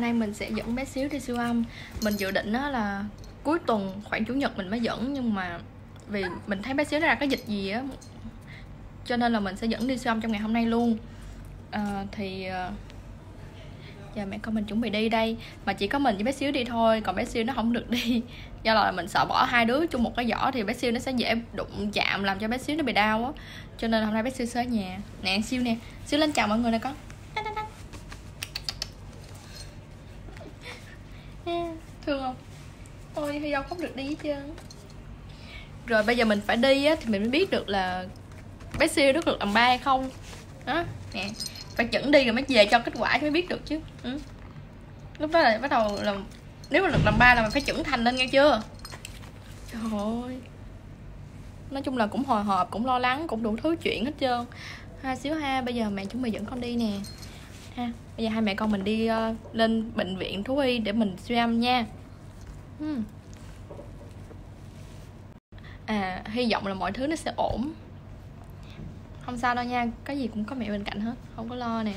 nay mình sẽ dẫn bé xíu đi siêu âm. Mình dự định đó là cuối tuần khoảng chủ nhật mình mới dẫn, nhưng mà vì mình thấy bé xíu nó ra cái dịch gì á, cho nên là mình sẽ dẫn đi siêu âm trong ngày hôm nay luôn. Giờ mẹ con mình chuẩn bị đi đây, mà chỉ có mình với bé xíu đi thôi, còn bé xíu nó không được đi, do là mình sợ bỏ hai đứa chung một cái giỏ thì bé xíu nó sẽ dễ đụng chạm làm cho bé xíu nó bị đau á, cho nên là hôm nay bé xíu sẽ ở nhà. Nè xíu nè, xíu lên chào mọi người nè con. Thương không? Ôi Hy không được đi hết trơn. Rồi bây giờ mình phải đi á thì mình mới biết được là bé xíu nó được làm ba hay không đó. Nè, phải dẫn đi rồi mới về cho kết quả mới biết được chứ. Lúc đó là bắt đầu là nếu mà được làm ba là mình phải trưởng thành lên nghe chưa. Trời ơi, nói chung là cũng hồi hộp, cũng lo lắng, cũng đủ thứ chuyện hết trơn ha. Xíu ha, bây giờ mẹ chuẩn bị dẫn con đi nè ha. Bây giờ hai mẹ con mình đi lên bệnh viện thú y để mình siêu âm nha. Hy vọng là mọi thứ nó sẽ ổn. Không sao đâu nha, cái gì cũng có mẹ bên cạnh hết, không có lo nè.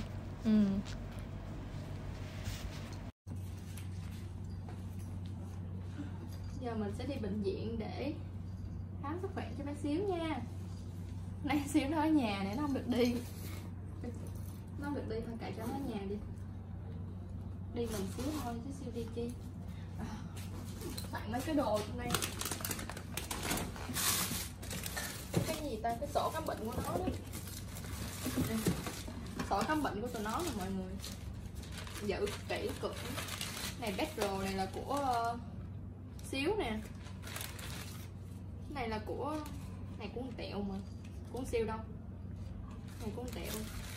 Giờ mình sẽ đi bệnh viện để khám sức khỏe cho bé xíu nha. Nay xíu nó ở nhà này, nó không được đi. Nó không được đi thôi, kệ cho nó ở nhà đi. Đi mình xíu thôi chứ siêu đi chi. Tặng mấy cái đồ trong đây. Cái gì ta, cái sổ khám bệnh của nó đó. Sổ khám bệnh của tụi nó nè mọi người. Giữ kỹ cực. Này Petro này là của xíu nè. Cái này là của này của con Tẹo mà, của con Siêu đâu. Này của con Tẹo.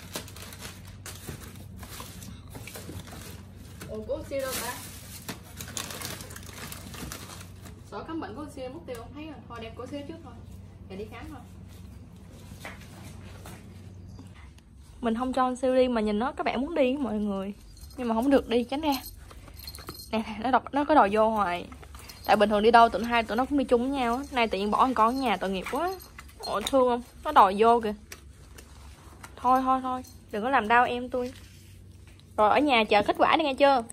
Ủa của con Siêu đâu ta? Sổ khám bệnh của con Siêu mất tiêu không thấy rồi. Thôi đem của Siêu trước thôi, để đi khám thôi. Mình không cho con Siêu đi mà nhìn nó các bạn muốn đi mọi người, nhưng mà không được đi, tránh ra. Nè nó có đòi vô hoài. Tại bình thường đi đâu tụi nó cũng đi chung với nhau á. Nay tự nhiên bỏ con ở nhà tội nghiệp quá. Ôi thương không? Nó đòi vô kìa. Thôi đừng có làm đau em tôi. Rồi ở nhà chờ kết quả đi nghe chưa.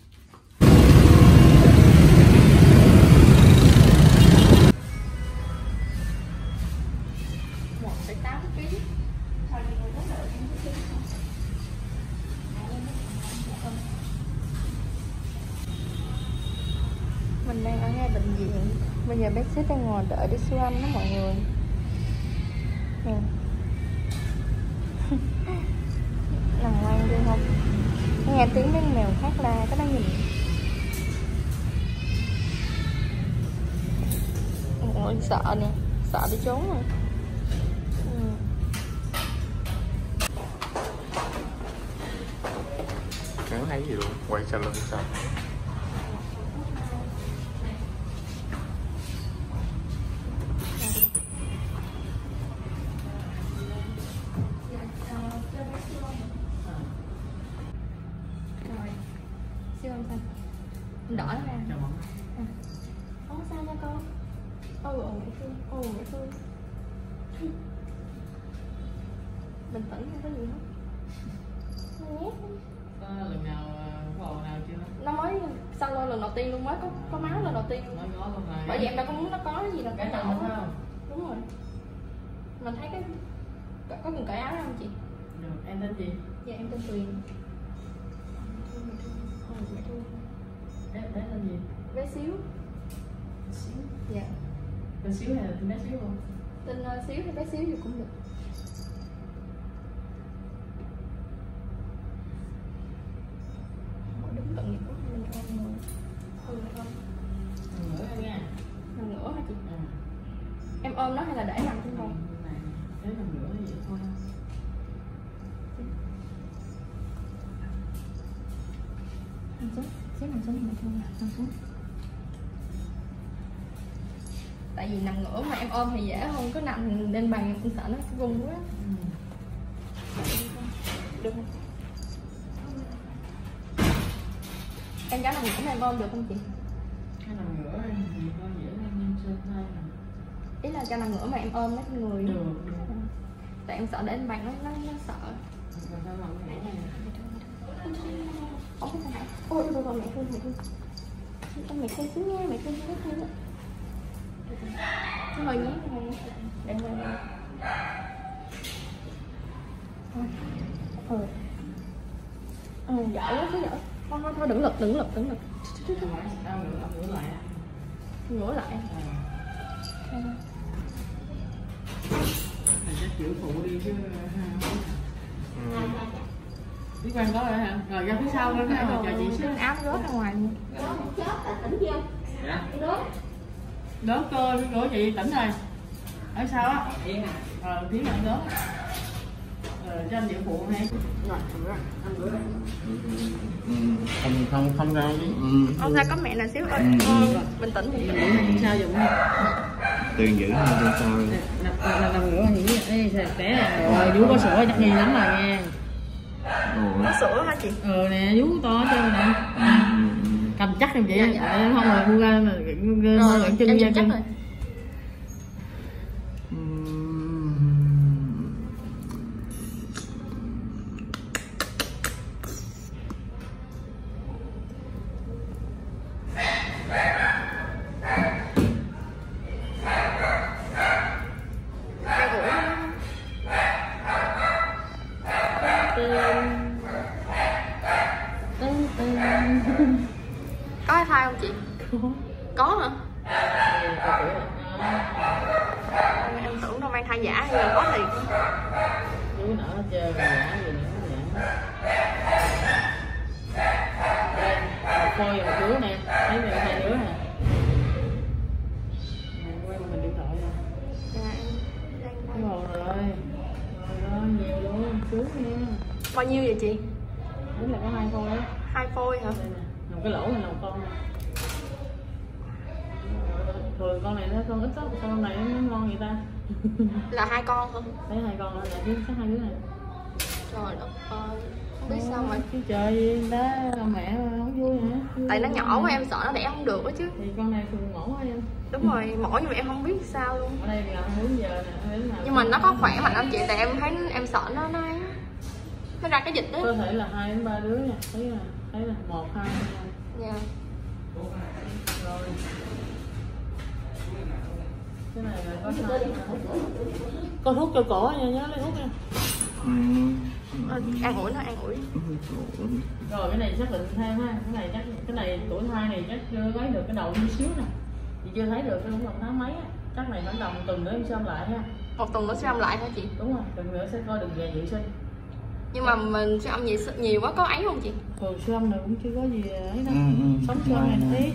Mình đang ở ngay bệnh viện. Bây giờ bác sĩ đang ngồi đợi để siêu âm đó mọi người. Nằm ngoan đi không? Nghe tiếng mấy mèo khác la, cái nó nhìn. Ôi sợ nè, sợ đi trốn rồi. Chẳng thấy gì luôn, quay sao lên sao. Siêu âm xanh đỏ nó ra. Không sao nha con. Mẹ thương. Bình tĩnh, không có gì hết. Có lần nào có nào chưa? Nó mới xong rồi lần đầu tiên luôn, mới có máu lần đầu tiên luôn. Mới có lần này. Bởi vì em đâu có muốn nó có gì là cái cái nào nhỏ. không? Đúng rồi. Mình thấy cái có cần cởi áo ra không chị? Được, em tên gì? Dạ em tên Tuyền. Bé tên gì? Bé Xíu. Xíu. Dạ. Tên Xíu hay là tên bé Xíu không? Tên Xíu hay bé Xíu gì cũng được. Đúng tội nghiệp quá, mình ôm người. Không. Nữa thôi nha. Nằm ngửa hả chị? Em ôm nó hay là để nằm trên bồn? Nếu nằm ngửa thì vậy thôi. Nằm xuống, nằm xuống. Tại vì nằm ngửa mà em ôm thì dễ hơn, có nằm lên bàn em sợ nó rung quá. Được không? Em cháu nằm ngửa mà em ôm được không chị? Cái nằm ngửa thì thôi dễ lên trên thôi. Ý là cho nằm ngửa mà em ôm lấy người. Được. Tại em sợ để lên bàn nó sợ. Rồi sao làm cái này. Ôi mẹ thương mẹ thương xíu nha, mẹ thương rất thương đó. Hơi nhé, đây. Giỏi quá, giỏi. Thôi đừng lực. Ngửa lại. Chắc chịu phụ đi chứ. Biết quan có rồi hả? Rồi ra phía sau nữa hả? Chờ chị xíu. Áo rớt ra ngoài luôn. Đớt cơ của chị tỉnh rồi. Ở sau á. Tiếng là đớt. Cho anh chịu phụ hay. Rồi, anh rửa đây. Không ra chứ. Không ra có mẹ là xíu ơi. Bình tĩnh. Mình sao dùng không? Tiền giữ hơn trên sao. Làm rửa gì vậy? Ê, té rồi, vú có sữa chắc nghi lắm rồi nha. Có sữa hả chị? Nè, vú to hết trơn nè. Cầm chắc em chị. Không rồi mua ra mà chân ra chân. Có ai thai không chị? Có hả? Em tưởng đâu mang thai giả hay là có thiệt. Chú nở hết trơn rồi, giả gì nữa vậy. Đây, một phôi và một đứa nè, thấy mình hai đứa nè. Quay mình điện thoại rồi. Dạ em đang Rồi đó, nhiều luôn, sướng nha. bao nhiêu vậy chị? Đúng là có 2 phôi đó. 2 phôi hả? Đây nè, một cái lỗ này là một con nè. Thường con này nó con ít lắm, con này nó ngon vậy ta. Là 2 con hả? Thấy 2 con là chứ chắc 2 đứa này. Trời đất ơi, không biết sao mà. Chứ trời gì đó, mẹ không vui hả? Tại nó nhỏ quá em sợ nó đẻ không được đó chứ. Thì con này thường mổ hả em? Đúng rồi, mỏi nhưng mà em không biết sao luôn. Ở đây là 4 giờ nè. Nhưng mà nó có khỏe mạnh không chị? Tại em thấy em sợ nó ra cái dịch đó. Có thể là 2 đến 3 đứa nha. Thấy là 1, 2 Dạ. Rồi. Cái này là có con thuốc cho cổ nha, nhớ lấy thuốc nha. An ủi nó, an ủi. Rồi cái này xác định thêm ha, cái này tuổi thai này chắc chưa lấy được cái đầu chút xíu nè. Chị chưa thấy được cái đúng lòng tháng mấy á. Chắc này khoảng tầm tuần nữa em xem lại ha. 1 tuần nữa siêu âm lại hả chị? Đúng rồi, tuần nữa sẽ coi được về vệ sinh. Nhưng mà mình siêu âm gì nhiều quá có ấy không chị? Thường siêu âm này cũng chưa có gì ấy đâu. Sống siêu âm này tí.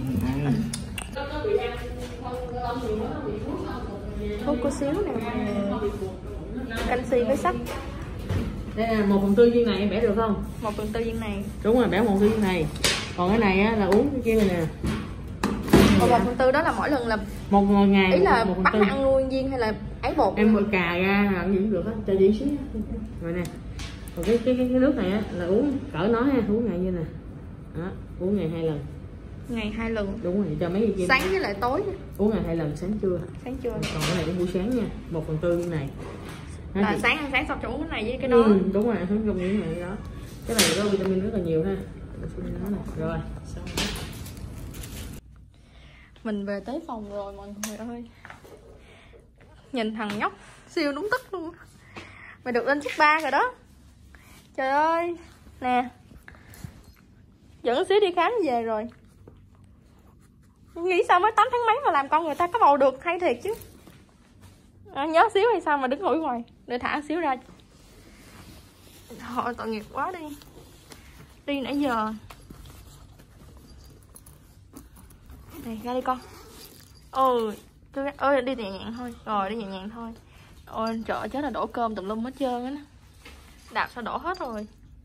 Thuốc có xíu nè. Canxi với sắt. Đây là 1/4 viên này em bẻ được không? 1/4 viên này. Đúng rồi, bẻ 1/4 viên này. Còn cái này á là uống cái kia này nè. 1/4 đó là mỗi lần là một ngày. Ý là bắt nó ăn luôn viên hay là ấy bột? Em bột cà ra làm gì cũng được hết, cho dĩ xíu. Rồi nè. Còn cái nước này á là uống cỡ nó ha, uống ngày như nè. Đó, uống ngày 2 lần. Ngày 2 lần. Đúng rồi, cho mấy người kia. Sáng với lại tối. Uống ngày 2 lần, sáng trưa. Sáng trưa. Còn cái này cũng buổi sáng nha, 1/4 viên này. Là sáng ăn sáng xong cho uống cái này với cái đó. Đúng rồi, không dùng những này đó. Cái này có vitamin rất là nhiều ha. Rồi, xong. Mình về tới phòng rồi mọi người ơi. Nhìn thằng nhóc siêu đúng tức luôn. Mày được lên chiếc 3 rồi đó. Trời ơi. Nè. Dẫn xíu đi khám về rồi. Nghĩ sao mới 8 tháng mấy mà làm con người ta có bầu được, hay thiệt chứ. Nhớ xíu hay sao mà đứng ngồi ngoài. Để thả xíu ra. Thôi tội nghiệp quá đi. Đi nãy giờ. Này ra đi con. Ơi đi nhẹ nhàng thôi. Rồi đi nhẹ nhàng thôi. Ôi trời chết là đổ cơm tùm lum hết trơn á. Đạp sao đổ hết rồi.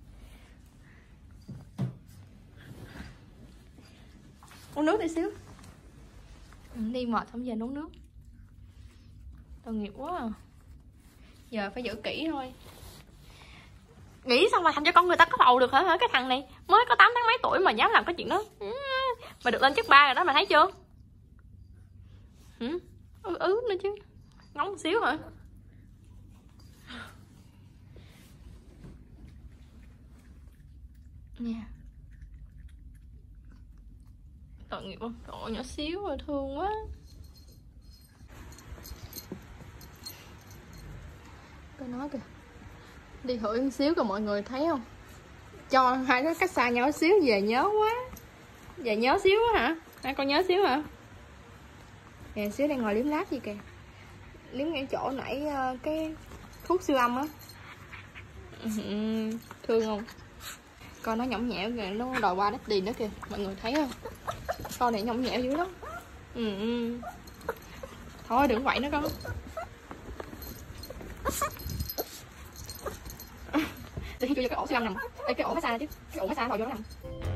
Uống nước đi xíu. Đi mệt không về uống nước. Tội nghiệp quá à. Giờ phải giữ kỹ thôi. Nghĩ sao mà thành cho con người ta có bầu được hả? Cái thằng này mới có 8 tháng mấy tuổi mà dám làm cái chuyện đó. Mà được lên chức 3 rồi đó, mày thấy chưa? Nữa chứ. Ngóng một xíu hả? Nha. Tội nghiệp không? Tội nhỏ xíu rồi, thương quá. Tôi nói kìa, đi thử một xíu coi mọi người thấy không? Cho hai đứa cách xa nhau xíu, về nhớ quá. Về nhớ xíu quá hả? Hai con nhớ xíu hả? Kìa xíu đang ngồi liếm láp gì kìa. Liếm ngay chỗ nãy cái thuốc siêu âm á. Thương không? Con nó nhõng nhẽo kìa, nó đòi qua đất đi nữa kìa. Mọi người thấy không? Con này nhõng nhẽo dữ lắm. Thôi đừng quậy nó con. Để cho cái ổ siêu âm nằm. Ê, cái ổ massage chứ. Cái ổ massage rồi vô nó nằm.